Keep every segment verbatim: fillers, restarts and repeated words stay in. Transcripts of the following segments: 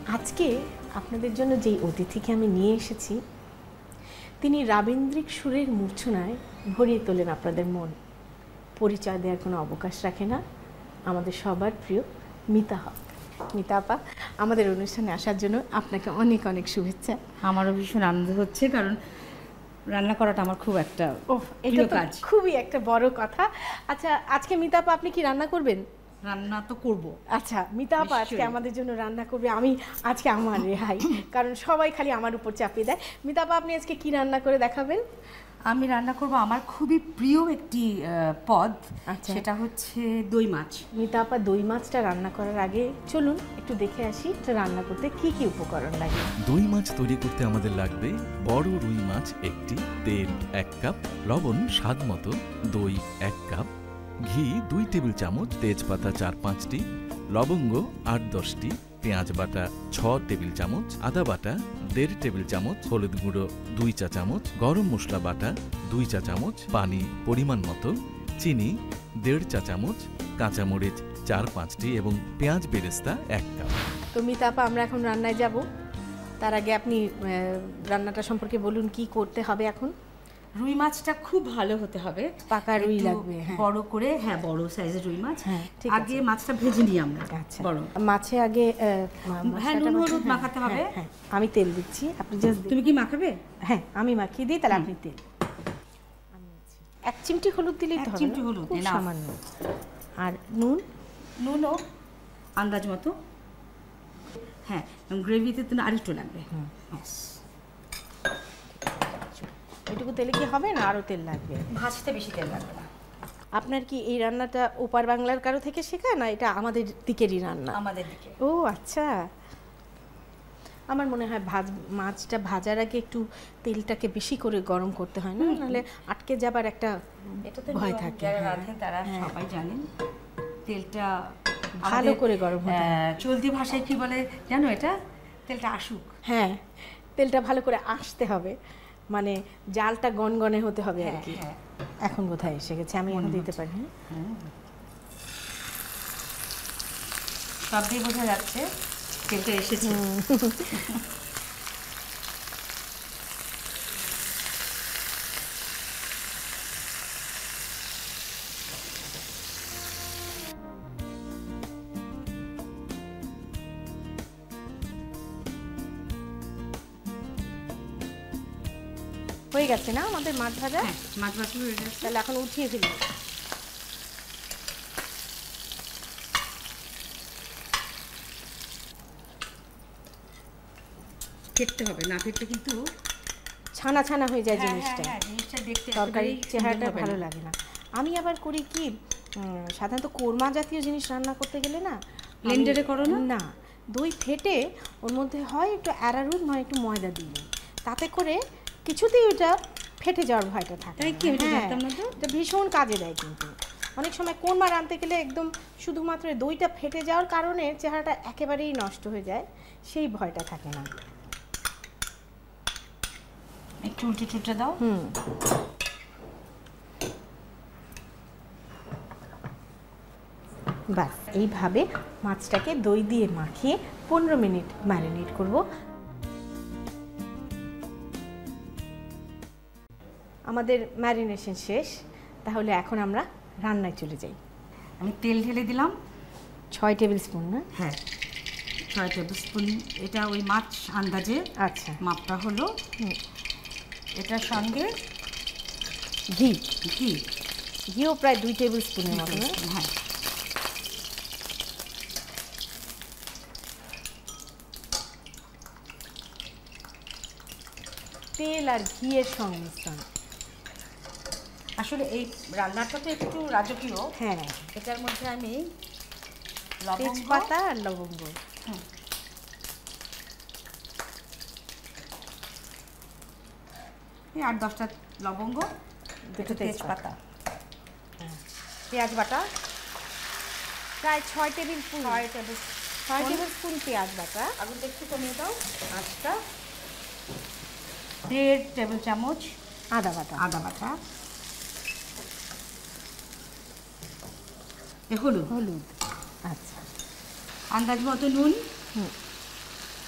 আজকে আপনাদের জন্য যেই অতিথিকে আমি নিয়ে এসেছি তিনি রাবীন্দ্রিক সুরের মূর্ছনায় ভরিয়ে তোলেন আপনাদের মন। পরিচয় দেওয়ার কোনো অবকাশ রাখে না, আমাদের সবার প্রিয় মিতা হক। মিতা আপা, আমাদের অনুষ্ঠানে আসার জন্য আপনাকে অনেক অনেক শুভেচ্ছা। আমারও ভীষণ আনন্দ হচ্ছে, কারণ রান্না করাটা আমার খুব একটা ও এটা তো খুবই একটা বড় কথা। আচ্ছা, আজকে মিতা আপা আপনি কি রান্না করবেন? রান্না তো করব। আচ্ছা, মিতা আপা আজকে আমাদের জন্য রান্না করবে। আমি আজকে আমার রেহাই, কারণ সবাই খালি আমার উপর চাপিয়ে দেয়। মিতা আপা আপনি আজকে কি রান্না করে দেখাবেন? আমি রান্না করব আমার খুবই প্রিয় একটি পদ, সেটা হচ্ছে দই মাছ। মিতা আপা, দই মাছটা রান্না করার আগে চলুন একটু দেখে আসি রান্না করতে কি কি উপকরণ লাগে। দই মাছ তৈরি করতে আমাদের লাগবে বড় রুই মাছ একটি, তেল এক কাপ, লবণ স্বাদ মতো, দই এক কাপ, ঘি দুই টেবিল চামচ, তেজপাতা চার পাঁচটি, লবঙ্গ আট দশটি, পেঁয়াজ বাটা ছ টেবিল চামচ, আদা বাটা দেড় টেবিল চামচ, হলুদ গুঁড়ো দুই চা চামচ, গরম মশলা বাটা দুই চা চামচ, পানি পরিমাণ মতো, চিনি দেড় চা চামচ, কাঁচামরিচ চার পাঁচটি এবং পেঁয়াজ বেরেস্তা এক কাপ। তো মিতা আপা, আমরা এখন রান্নায় যাব। তার আগে আপনি রান্নাটা সম্পর্কে বলুন, কি করতে হবে এখন? রুই মাছটা খুব ভালো হতে হবে, পাকা রুই লাগবে, বড় করে, হ্যাঁ বড় সাইজের রুই মাছ। আগে মাছটা ভেজে নিই আমরা। আচ্ছা, বড় মাছে আগে হ্যাঁ নুন হলুদ মাখাতে হবে। হ্যাঁ, আমি তেল দিচ্ছি, আপনি জাস্ট। তুমি কি মাখাবে? হ্যাঁ, আমি মাখিয়ে দিই, তাহলে আপনি তেল। এক চিমটি হলুদ দিলেই তো হবে। এক চিমটি হলুদ, সামান্য। আর নুন? নুনও আন্দাজ মতো। হ্যাঁ, গ্রেভিতে তো আরেকটু লাগবে। এটুকু তেলে কি হবে না আরও তেল লাগবে? ভাজতে বেশি তেল লাগবে না। আপনার কি এই রান্নাটা ওপার বাংলার কারো থেকে শেখা, না এটা আমাদের দিকেরই রান্না? আমাদের দিকে। ও আচ্ছা। আমার মনে হয় ভাজ মাছটা ভাজার আগে একটু তেলটাকে বেশি করে গরম করতে হয় না, নাহলে আটকে যাবার একটা ভয় থাকে। যারা রাঁধেন তারা সবাই জানেন তেলটা ভালো করে গরম হতে হয়। চলতি ভাষায় কি বলে জানো এটা? তেলটা আসুক। হ্যাঁ, তেলটা ভালো করে আসতে হবে, মানে জালটা গনগনে হতে হবে আর কি। এখন কোথায় এসে গেছে, আমি এখন দিতে পারি। সব দিয়ে বোঝা যাচ্ছে তেলটা এসেছে। হয়ে গেছে না আমাদের মাছ ভাজা? হ্যাঁ, মাছ ভাজা হয়ে গেছে। তাহলে এখন উঠিয়ে ফেলি। ফেটতে হবে, না ফেটলে কিন্তু ছানা ছানা হয়ে যায় জিনিসটা। হ্যাঁ, জিনিসটা দেখতে তরকারি চেহারাটা ভালো লাগে না। আমি আবার করি কি, সাধারণত কোরমা জাতীয় জিনিস রান্না করতে গেলে না, ব্লেন্ডারে করো না? না, দই ফেটে ওর মধ্যে হয় একটু অ্যারারুট নয় একটু ময়দা দিই, তাতে করে কিছুতেই ওটা ফেটে যাওয়ার ভয়টা থাকে। তাই কি? আমি জানতাম না তো। এটা ভীষণ কাজে দেয়। কিন্তু অনেক সময় কোরমা রাঁধতে গেলে একদম শুধুমাত্র দইটা ফেটে যাওয়ার কারণে চেহারাটা একেবারেই নষ্ট হয়ে যায়, সেই ভয়টা থাকে না। একটু উল্টে টুলটে দাও। হুম, বাস এইভাবে মাছটাকে দই দিয়ে মাখিয়ে পনেরো মিনিট ম্যারিনেট করব। আমাদের ম্যারিনেশন শেষ, তাহলে এখন আমরা রান্নায় চলে যাই। আমি তেল ঢেলে দিলাম ছয় টেবিল স্পুন। না? হ্যাঁ, ছয় টেবিল স্পুন। এটা ওই মাছ আন্দাজে। আচ্ছা, মাপটা হলো। এটার সঙ্গে ঘি। ঘি ঘিও প্রায় দুই টেবিল স্পুনের মতো। হ্যাঁ, তেল আর ঘিয়ের সংমিশ্রণ। আসলে এই রান্নাটা তো একটু রাজকীয়। হ্যাঁ, এটার মধ্যে আমি তেজপাতা আর লবঙ্গ। হ্যাঁ, আট দশটা লবঙ্গ, দুটো তেজপাতা, পেঁয়াজ বাটা প্রায় ছয় টেবিল স্পুন। ছয় টেবিল ছয় টেবিল স্পুন পেঁয়াজ বাটা। আগুনটা একটু কমিয়ে দাও আঁচটা। দেড় টেবিল চামচ আদা বাটা। আদা বাটা, হলুদ হলুদ আচ্ছা, আন্দাজ মতো নুন,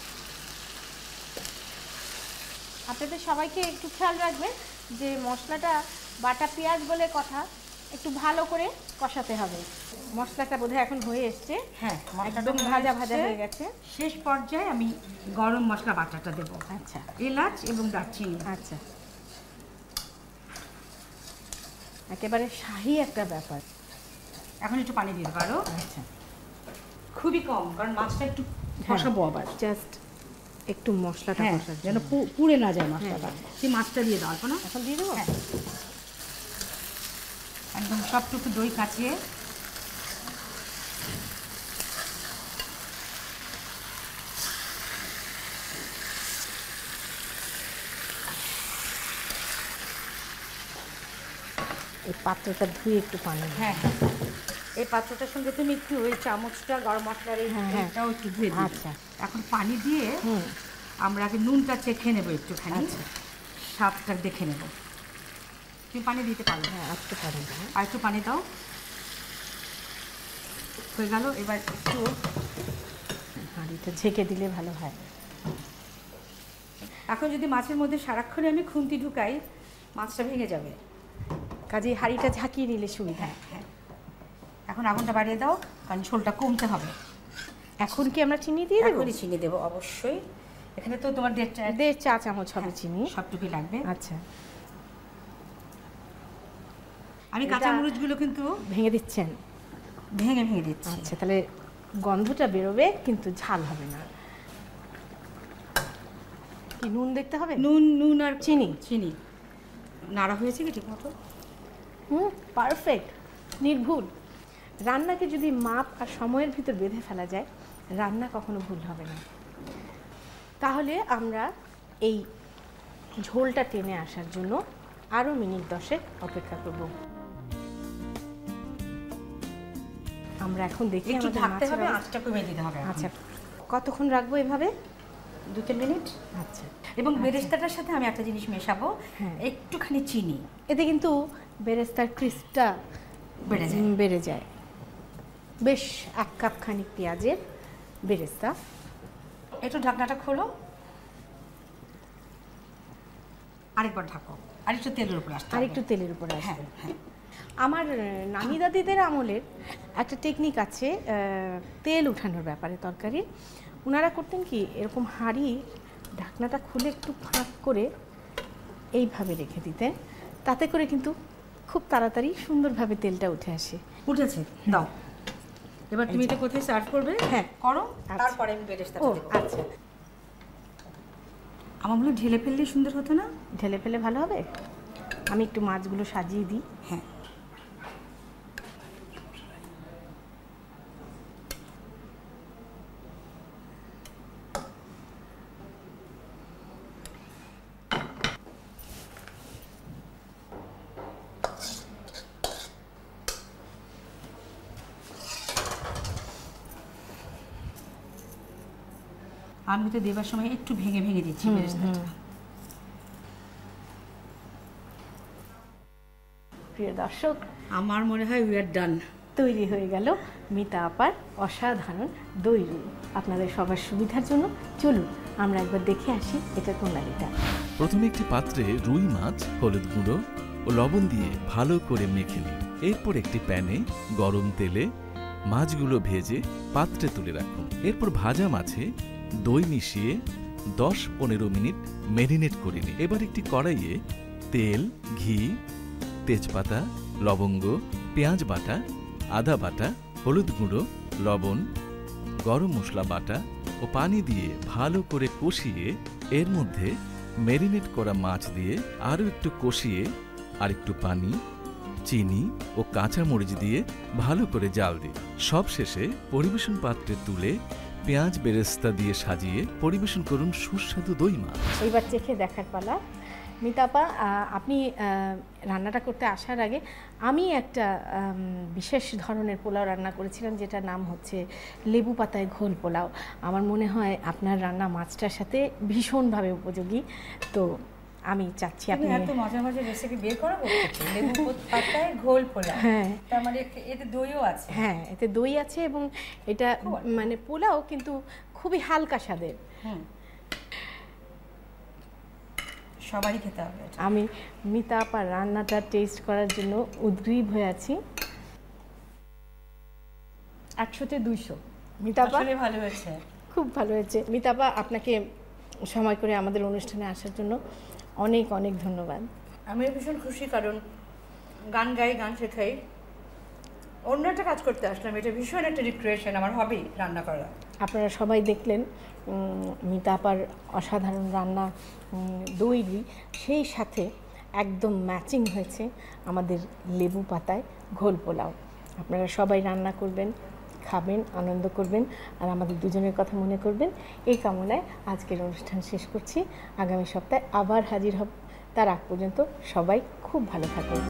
আপনাদের সবাইকে একটু খেয়াল রাখবেন যে মশলাটা বাটা পেঁয়াজ বলে কথা, একটু ভালো করে কষাতে হবে। মশলাটা বোধহয় এখন হয়ে এসছে, হ্যাঁ একদম ভাজা ভাজা হয়ে গেছে। শেষ পর্যায়ে আমি গরম মশলা বাটাটা দেবো, আচ্ছা এলাচ এবং দারচিনি। আচ্ছা, একেবারে শাহী একটা ব্যাপার। এখন একটু পানি দিতে পারো, আচ্ছা, খুবই কম, কারণ মাছটা একটু কষাবো আবার। জাস্ট একটু মশলাটা হ্যাঁ, কষার যেন জন্য। পু- পুড়ে না যায় মশলাটা। সেই মাছটা দিয়ে দাও না, এখন দিয়ে দেবো। হ্যাঁ, একদম সবটুকু দই কাচিয়ে এই পাত্রটা ধুয়ে একটু পানি দিই। হ্যাঁ হ্যাঁ, এই পাত্রটার সঙ্গে তুমি একটু ওই চামচটা গরম মশলার এই হ্যাঁ, হ্যাঁ। এটাও একটু ধুয়ে দিও। আচ্ছা। এখন পানি দিয়ে হুম, আমরা আগে নুনটা চেখে নেবো একটুখানি, আচ্ছা। স্বাদটা দেখে নেব। তুমি পানি দিতে পারো, হ্যাঁ একটু পানি দিই। আর একটু পানি দাও। হয়ে গেল, এবার একটু হাঁড়িটা ঝেঁকে দিলে ভালো হয়। এখন যদি মাছের মধ্যে সারাক্ষণে আমি খুন্তি ঢুকাই, মাছটা ভেঙে যাবে। কাজেই হাঁড়িটা ঝাঁকিয়ে নিলে সুবিধা। হ্যাঁ হ্যাঁ, এখন আগুনটা বাড়িয়ে দাও, কারণ ঝোলটা কমতে হবে। এখন কি আমরা চিনি দিয়ে দেবো? এখনই চিনি দেবো অবশ্যই। এখানে তো তোমার দেড়টা দেড় চা চামচ হবে চিনি। সবটুকুই লাগবে। আচ্ছা, আমি এটা- কাঁচামরিচগুলো কিন্তু ভেঙে দিচ্ছেন? ভেঙে ভেঙে দিচ্ছি। আচ্ছা, তাহলে গন্ধটা বেরোবে কিন্তু ঝাল হবে না। কি নুন দেখতে হবে? নুন নুন আর চিনি? চিনি নাড়া হয়েছে কি ঠিক মতো? হুম, পারফেক্ট, নির্ভুল। রান্নাকে যদি মাপ আর সময়ের ভিতর বেঁধে ফেলা যায়, রান্না কখনো ভুল হবে না। তাহলে আমরা এই ঝোলটা টেনে আসার জন্য আরও মিনিট দশেক অপেক্ষা করব। আমরা এখন দেখি একটু আমাদের ঢাকতে মাছের হবে, অবস্থা। আঁচটা কমিয়ে দিতে হবে। আচ্ছা, কতক্ষণ রাখবো এভাবে? দু তিন মিনিট। আচ্ছা, এবং বেরেস্তাটার সাথে আমি একটা জিনিস মেশাবো, হ্যাঁ। একটুখানি চিনি এতে কিন্তু বেরেস্তার ক্রিস্পটা বেড়ে যায়। উম, বেড়ে যায়। বেশ এক কাপ খানিক পেঁয়াজের বেরেস্তা। একটু ঢাকনাটা খোলো, আরেকবার ঢাকো, আরেকটু তেলের উপর আসতে আর হবে। একটু তেলের উপর হ্যাঁ আসবে। হ্যাঁ, আমার আহ, নানি দাদিদের আমলের একটা টেকনিক আছে আহ, তেল উঠানোর ব্যাপারে তরকারি। ওনারা করতেন কি, এরকম হাঁড়ি ঢাকনাটা খুলে একটু ফাঁক করে এইভাবে রেখে দিতেন, তাতে করে কিন্তু খুব তাড়াতাড়ি সুন্দরভাবে তেলটা উঠে আসে। উঠেছে, দাও। এবার তুমি এটা কোথায় সার্ভ করবে? হ্যাঁ। করো, আচ্ছা। তারপরে আমি বেরেস্তাটা ও দেবো। আচ্ছা, আমার মনে হয় ঢেলে ফেললে সুন্দর হতো না? ঢেলে ফেলে ভালো হবে। আমি একটু মাছগুলো সাজিয়ে দিই। হ্যাঁ, আমি তো দেবার সময় একটু ভেঙে ভেঙে দিচ্ছি বেরেস্তাটা। প্রিয় দর্শক, আমার মনে হয় উই আর ডান। তৈরি হয়ে গেল মিতা আপার অসাধারণ দই রুই। আপনাদের সবার সুবিধার জন্য চলুন আমরা একবার দেখে আসি এটা প্রণালীটা। প্রথমে একটি পাত্রে রুই মাছ হলুদ গুঁড়ো ও লবণ দিয়ে ভালো করে মেখে নিন। এরপর একটি প্যানে গরম তেলে মাছগুলো ভেজে পাত্রে তুলে রাখুন। এরপর ভাজা মাছে দই মিশিয়ে দশ পনেরো মিনিট ম্যারিনেট করে নিন। এবার একটি কড়াইয়ে তেল, ঘি, তেজপাতা, লবঙ্গ, পেঁয়াজ বাটা, আদা বাটা, হলুদ গুঁড়ো, লবণ, গরম মশলা বাটা ও পানি দিয়ে ভালো করে কষিয়ে এর মধ্যে ম্যারিনেট করা মাছ দিয়ে আরও একটু কষিয়ে আর একটু পানি, চিনি ও কাঁচামরিচ দিয়ে ভালো করে জাল দিন। সবশেষে পরিবেশন পাত্রে তুলে পেঁয়াজ বেরেস্তা দিয়ে সাজিয়ে পরিবেশন করুন সুস্বাদু দই মাছ। এইবার চেখে দেখার পালা। মিতাপা, আপনি রান্নাটা করতে আসার আগে আমি একটা বিশেষ ধরনের পোলাও রান্না করেছিলাম, যেটার নাম হচ্ছে লেবু পাতায় ঘোল পোলাও। আমার মনে হয় আপনার রান্না মাছটার সাথে ভীষণভাবে উপযোগী। তো আমি চাচ্ছি আপনি এত মজার মজার রেসিপি বের করো কোত্থেকে? লেবু পাতায় ঘোল পোলাও, হ্যাঁ, তার মানে এতে দইও আছে। হ্যাঁ, এতে দই আছে এবং এটা মানে পোলাও কিন্তু খুবই হালকা স্বাদের। হুম, সবারই খেতে হবে। আমি মিতা আপার রান্নাটা টেস্ট করার জন্য উদ্গ্রীব হয়ে আছি। একশোতে দুইশো। মিতা আপা ভালো হয়েছে, খুব ভালো হয়েছে। মিতা আপা, আপনাকে সময় করে আমাদের অনুষ্ঠানে আসার জন্য অনেক অনেক ধন্যবাদ। আমিও ভীষণ খুশি, কারণ গান গাই, গান শেখাই, অন্য একটা কাজ করতে আসলাম। এটা ভীষণ একটা রিক্রিয়েশন, আমার হবি রান্না করা। আপনারা সবাই দেখলেন মিতা আপার অসাধারণ রান্না দই রুই, সেই সাথে একদম ম্যাচিং হয়েছে আমাদের লেবু পাতায় ঘোল পোলাও। আপনারা সবাই রান্না করবেন, খাবেন, আনন্দ করবেন, আর আমাদের দুজনের কথা মনে করবেন। এই কামনায় আজকের অনুষ্ঠান শেষ করছি। আগামী সপ্তাহে আবার হাজির হব। তার আগ পর্যন্ত সবাই খুব ভালো থাকুন।